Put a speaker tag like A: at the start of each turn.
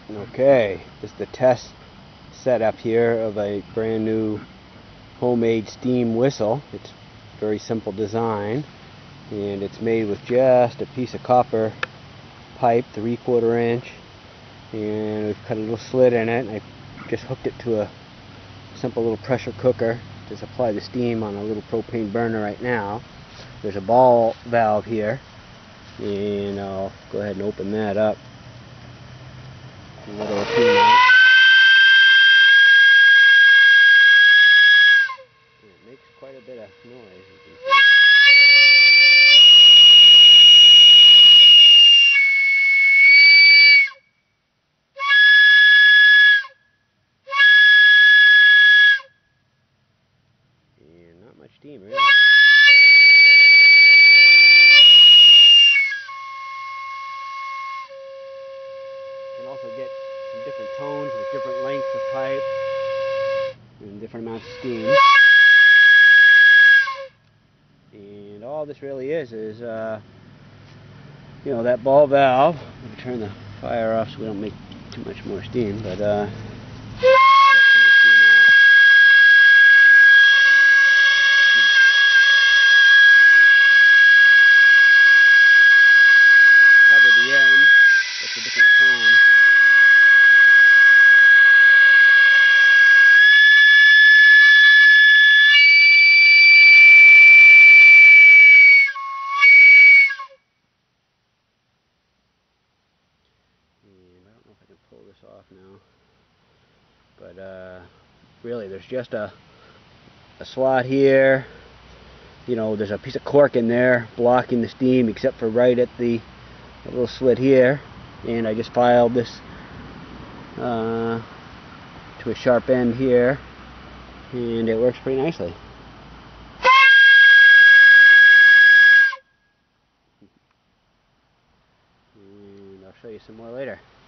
A: Okay, this is the test setup here of a brand new homemade steam whistle. It's a very simple design, and it's made with just a piece of copper pipe, 3/4 inch, and we've cut a little slit in it, and I just hooked it to a simple little pressure cooker to supply the steam on a little propane burner right now. There's a ball valve here, and I'll go ahead and open that up. Let it open out. It makes quite a bit of noise, you can see. And not much steam, really. You can also get some different tones with different lengths of pipe and different amounts of steam. And all this really is that ball valve. I'm going to turn the fire off so we don't make too much more steam, but cover the end. It's a different tone. And I don't know if I can pull this off now, but really there's just a slot here. There's a piece of cork in there blocking the steam except for right at the little slit here, and I just filed this to a sharp end here, and it works pretty nicely. And I'll show you some more later.